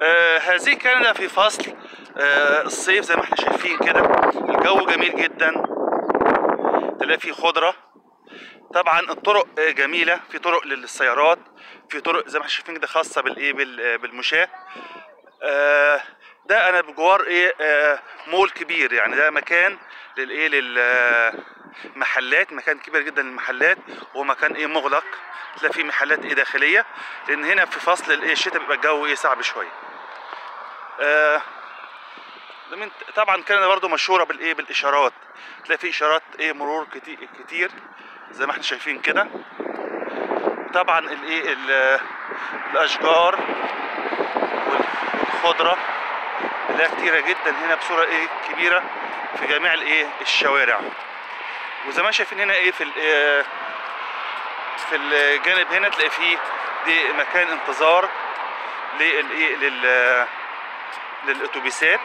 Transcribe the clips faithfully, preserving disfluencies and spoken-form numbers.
آه هذه كندا في فصل آه الصيف زي ما احنا شايفين كده. الجو جميل جدا، تلاقي فيه خضرة. طبعا الطرق آه جميلة، في طرق للسيارات، في طرق زي ما احنا شايفين كده خاصة بالايه بالمشاة. آه ده انا بجوار ايه آه مول كبير، يعني ده مكان للايه للمحلات، مكان كبير جدا للمحلات، ومكان ايه مغلق، تلاقي فيه محلات ايه داخليه، لان هنا في فصل الايه الشتاء بيبقى الجو ايه صعب شويه. آه طبعا كندا برضو مشهوره بالايه بالاشارات، تلاقي فيه اشارات ايه مرور كتير كتير زي ما احنا شايفين كده. طبعا الايه الاشجار والخضره اللي كتيره جدا هنا بصوره ايه كبيره في جميع الايه الشوارع. وزي ما شايفين هنا ايه في في الجانب هنا تلاقي فيه دي مكان انتظار للايه لل للاتوبيسات.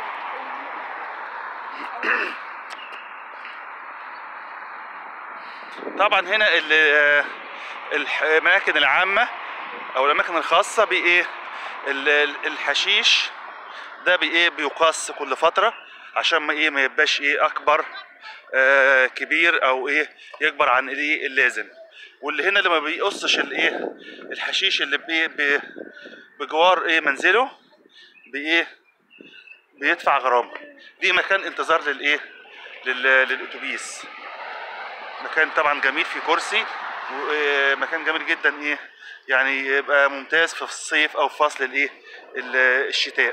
طبعا هنا الاماكن العامه او الاماكن الخاصه بايه الحشيش ده بايه بيقاس كل فتره عشان ما ايه ما يبقاش ايه اكبر آه كبير او ايه يكبر عن ايه اللازم. واللي هنا اللي ما بيقصش الايه الحشيش اللي بايه بجوار ايه منزله بايه بيدفع غرامه. دي مكان انتظار للايه للاتوبيس، مكان طبعا جميل فيه كرسي، ومكان جميل جدا ايه يعني يبقى ممتاز في الصيف او في فصل الايه الشتاء.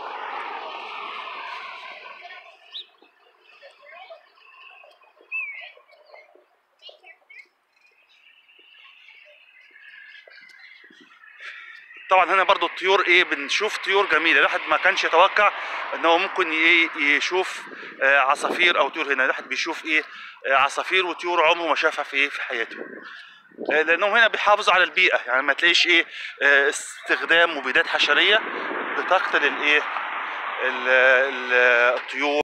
طبعا هنا برضو الطيور ايه بنشوف طيور جميله، الواحد ما كانش يتوقع ان هو ممكن ايه يشوف آه عصافير او طيور. هنا الواحد بيشوف ايه آه عصافير وطيور عمره ما شافها في ايه في حياته، آه لانهم هنا بيحافظوا على البيئه، يعني ما تلاقيش ايه آه استخدام مبيدات حشريه بتقتل الايه الطيور.